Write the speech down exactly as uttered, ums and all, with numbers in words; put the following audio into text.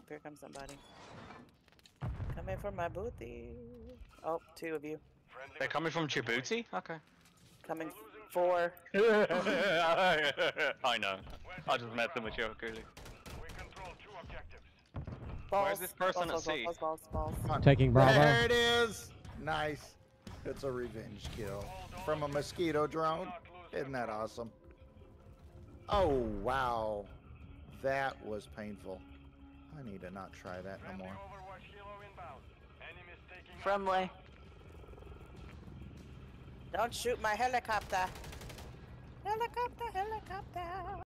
here comes somebody. Coming from my booty. Oh, two of you. They're coming from Djibouti? Okay. Coming four. I know. I just met them with you, clearly. Balls, Where's this person balls, at sea? balls, balls, balls, balls. Taking Bravo. There it is. Nice. It's a revenge kill from a mosquito drone. Isn't that awesome? Oh, wow. That was painful. I need to not try that no more. Friendly. Don't shoot my helicopter. Helicopter, helicopter.